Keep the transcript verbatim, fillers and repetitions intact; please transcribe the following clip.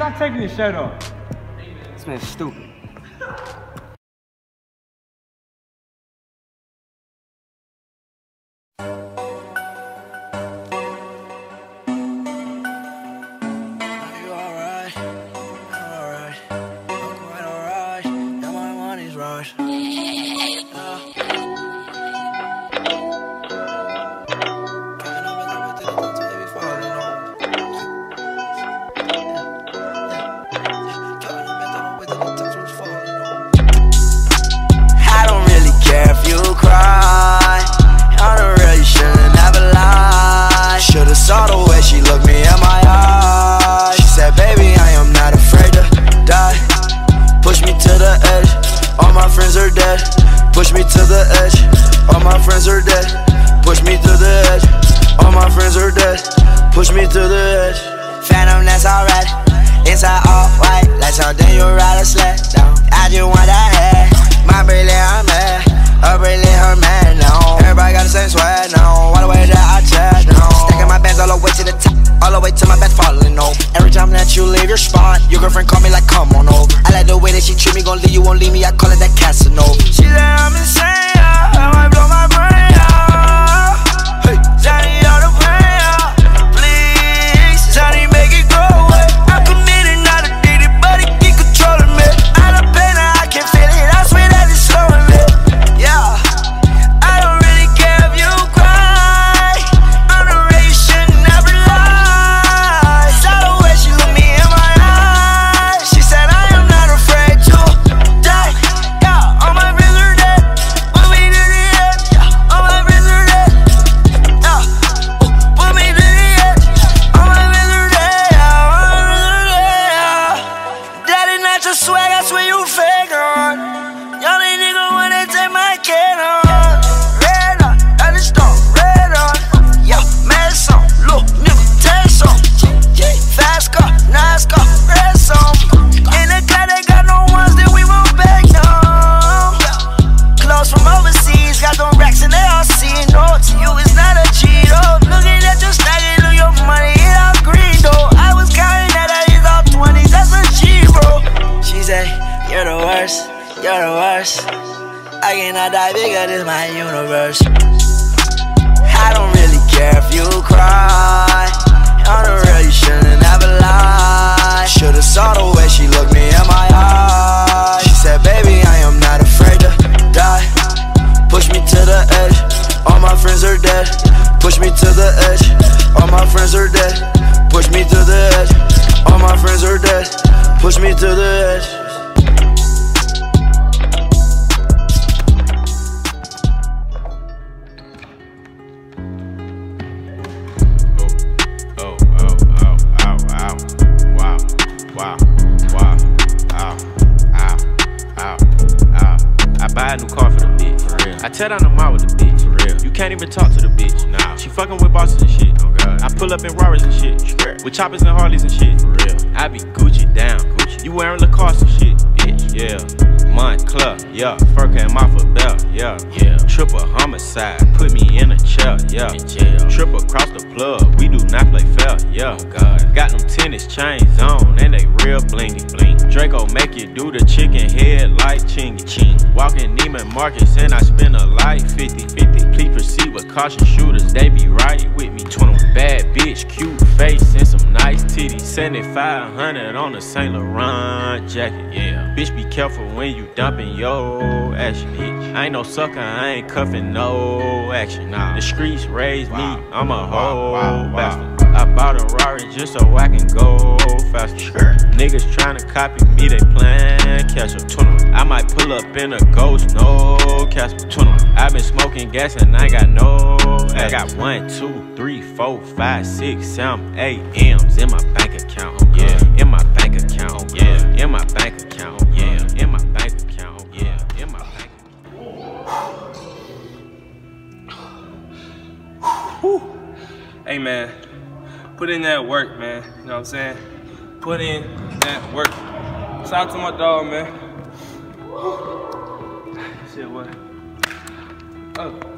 stop taking your shirt off. This man's stupid. Saw the way she looked me in my eyes. She said, baby, I am not afraid to die. Push me to the edge, all my friends are dead. Push me to the edge, all my friends are dead. Push me to the edge, all my friends are dead. Push me to the edge. Phantom, that's alright. Inside all white, like something you ride a sled down. I just want that head, my brilliant, I'm mad. A brilliant, her man, no. Everybody got the same swag, no. All the way that I check, no. Stacking my bands all the way to the top, all the way to my bed falling over. Every time that you leave your spot, your girlfriend call me like, come on over. I like the way that she treat me, gon' leave you, won't leave me, I call it that Casanova. She said I'm insane, yeah. I might blow my brain out. Hey, Johnny, all the pain out. Please, Johnny, make it go away. I'm committed, not addicted, but it keep controlling me. I love pain, I can feel it, I swear that it's slowing me. Yeah, I don't really care if you cry. I'm the way you should never lie. Saw the way she looked me in my eyes. She said I am not afraid to die. Yeah, all my friends are dead. Put me to the edge. Yeah, all my friends are dead. Yeah, put me to the edge. All my friends are dead. Yeah, all my friends are dead. Yeah. That is not your swag, I swear you fake on. Y'all ain't nigga wanna take my kid on. Red on, I just don't red on. Yeah, mess on, look, nigga, taste on. Fast car, nice car, red song. In the car, they got no ones that we won't back down. Clothes from overseas, got them racks and they all see. No, to you it's not a cheat, oh. Looking at your stacking, look your money, it all green, though. I was counting that I is all twenties, that's a G, bro. She said, you're the worst. You're the worst. I cannot die bigger, this my universe. I don't really care if you cry. On the real, you shouldn't ever lie. Should've saw the way she looked me in my eyes. She said, baby, I am not afraid to die. Push me to the edge, all my friends are dead. Push me to the edge, all my friends are dead. Push me to the edge, all my friends are dead. Push me to the edge. Wow, wow, ow, ow, ow, ow. I buy a new car for the bitch, for real. I tear down the mall with the bitch, for real. You can't even talk to the bitch, nah. She fucking with bosses and shit, oh god. I pull up in Rarers and shit, Straight. With choppers and Harleys and shit, for real. I be Gucci down, Gucci. You wearing Lacoste and shit, bitch, yeah. Montclair, yeah. Fur came off a belt, yeah, yeah. Triple homicide, put me in a chair, yeah. In jail. Triple across the plug, we do not play fair, yeah. Oh god. Got them tennis chains on, and they real blingy, bling. Draco make you do the chicken head like chingy, ching. Walking Neiman Marcus, and I spend a light fifty, fifty. Please proceed with caution, shooters, they be right with me. twenty-one bad bitch, cute face, and some nice titties. seventy-five hundred on the Saint Laurent jacket, yeah. Bitch, be careful when you dumping yo action, bitch. I ain't no sucker, I ain't cuffing no action. Nah. The streets raised wow. me, I'm a whole wow, wow, bastard. Wow. I bought a Rari just so I can go faster. Sure. Niggas tryna copy me, they plan catch up. twenty-one. I might pull up in a ghost, no Casper. twenty-one. I been smoking gas and I got no I got one, two, three, four, five, six, seven, eight M's in my bank account. Oh, yeah, in my bank account. Oh, yeah, in my bank account. Oh, yeah, in my bank account. Oh, yeah, in my bank account. Whew. Hey man, put in that work, man. You know what I'm saying? Put in that work. Shout out to my dog, man. Shit, what? Oh.